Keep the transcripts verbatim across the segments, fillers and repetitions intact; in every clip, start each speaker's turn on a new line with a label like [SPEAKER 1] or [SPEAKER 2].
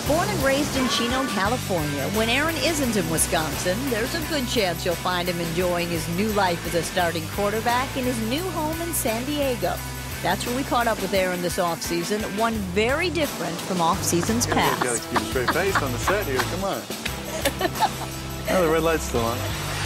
[SPEAKER 1] Born and raised in Chino, California, when Aaron isn't in Wisconsin, there's a good chance you'll find him enjoying his new life as a starting quarterback in his new home in San Diego. That's where we caught up with Aaron this offseason, one very different from off-seasons past.
[SPEAKER 2] You gotta keep a straight face on the set here, come on. Oh, the red light's still on.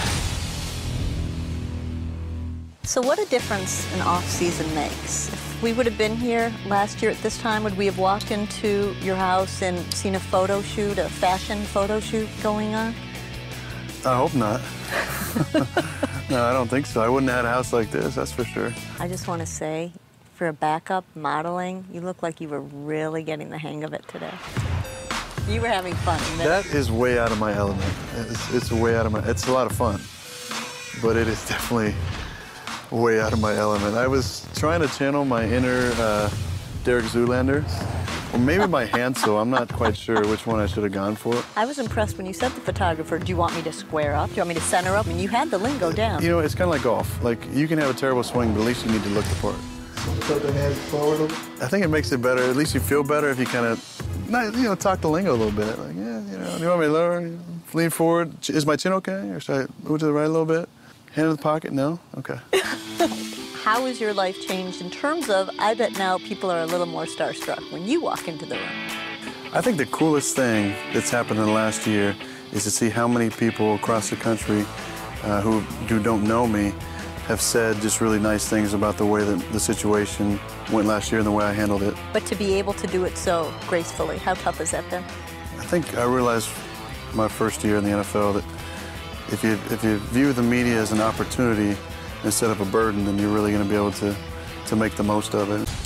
[SPEAKER 3] So what a difference an off-season makes. If we would have been here last year at this time, would we have walked into your house and seen a photo shoot, a fashion photo shoot going on?
[SPEAKER 2] I hope not. No, I don't think so. I wouldn't have had a house like this, that's for sure.
[SPEAKER 3] I just want to say, for a backup modeling, you look like you were really getting the hang of it today. You were having fun.
[SPEAKER 2] That is way out of my element. It's, it's way out of my, it's a lot of fun, but it is definitely way out of my element. I was trying to channel my inner uh, Derek Zoolander, or maybe my Hansel. I'm not quite sure which one I should have gone for.
[SPEAKER 3] I was impressed when you said to the photographer, do you want me to square up? Do you want me to center up? And you had the lingo down.
[SPEAKER 2] You know, it's kind of like golf. Like, you can have a terrible swing, but at least you need to look the part. Put the hands forward. I think it makes it better. At least you feel better if you kind of, you know, talk the lingo a little bit. Like, yeah, you know, do you want me to lower? Lean forward. Is my chin okay? Or should I move to the right a little bit? Hand in the pocket? No? Okay.
[SPEAKER 3] How has your life changed in terms of, I bet now people are a little more starstruck when you walk into the room?
[SPEAKER 2] I think the coolest thing that's happened in the last year is to see how many people across the country uh, who, who don't know me have said just really nice things about the way that the situation went last year and the way I handled it.
[SPEAKER 3] But to be able to do it so gracefully, how tough has that been?
[SPEAKER 2] I think I realized my first year in the N F L that if you, if you view the media as an opportunity instead of a burden, then you're really going to be able to, to make the most of it.